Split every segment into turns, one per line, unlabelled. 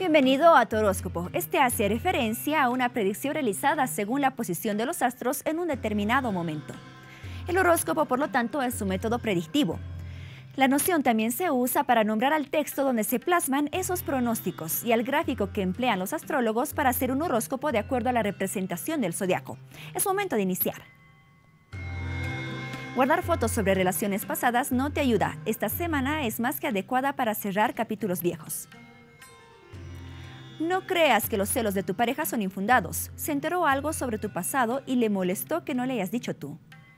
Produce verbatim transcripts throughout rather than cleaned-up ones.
Bienvenido a tu horóscopo. Este hace referencia a una predicción realizada según la posición de los astros en un determinado momento. El horóscopo, por lo tanto, es un método predictivo. La noción también se usa para nombrar al texto donde se plasman esos pronósticos y al gráfico que emplean los astrólogos para hacer un horóscopo de acuerdo a la representación del zodiaco. Es momento de iniciar. Guardar fotos sobre relaciones pasadas no te ayuda. Esta semana es más que adecuada para cerrar capítulos viejos. No creas que los celos de tu pareja son infundados. Se enteró algo sobre tu pasado y le molestó que no le hayas dicho tú.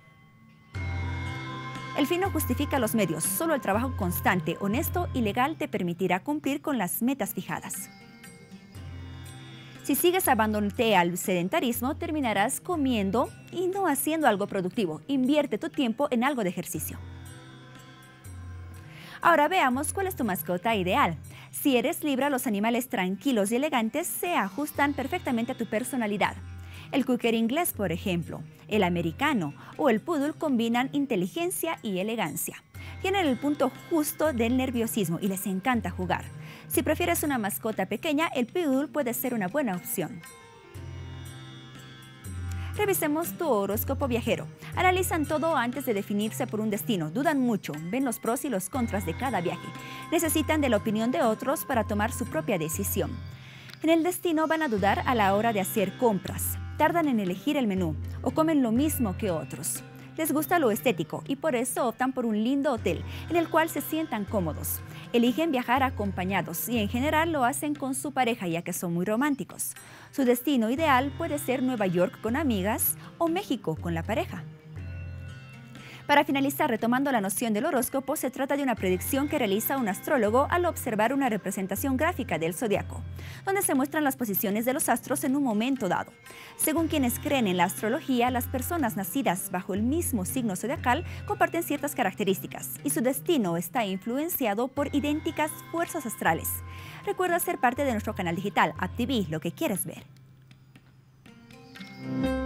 El fin no justifica los medios, solo el trabajo constante, honesto y legal te permitirá cumplir con las metas fijadas. Si sigues abandonándote al sedentarismo, terminarás comiendo y no haciendo algo productivo. Invierte tu tiempo en algo de ejercicio. Ahora veamos cuál es tu mascota ideal. Si eres Libra, los animales tranquilos y elegantes se ajustan perfectamente a tu personalidad. El cocker inglés, por ejemplo, el americano o el poodle combinan inteligencia y elegancia. Tienen el punto justo del nerviosismo y les encanta jugar. Si prefieres una mascota pequeña, el poodle puede ser una buena opción. Revisemos tu horóscopo viajero. Analizan todo antes de definirse por un destino. Dudan mucho, ven los pros y los contras de cada viaje. Necesitan de la opinión de otros para tomar su propia decisión. En el destino van a dudar a la hora de hacer compras. Tardan en elegir el menú o comen lo mismo que otros. Les gusta lo estético y por eso optan por un lindo hotel en el cual se sientan cómodos. Eligen viajar acompañados y en general lo hacen con su pareja ya que son muy románticos. Su destino ideal puede ser Nueva York con amigas o México con la pareja. Para finalizar, retomando la noción del horóscopo, se trata de una predicción que realiza un astrólogo al observar una representación gráfica del zodiaco, donde se muestran las posiciones de los astros en un momento dado. Según quienes creen en la astrología, las personas nacidas bajo el mismo signo zodiacal comparten ciertas características y su destino está influenciado por idénticas fuerzas astrales. Recuerda ser parte de nuestro canal digital, AppTV, lo que quieres ver.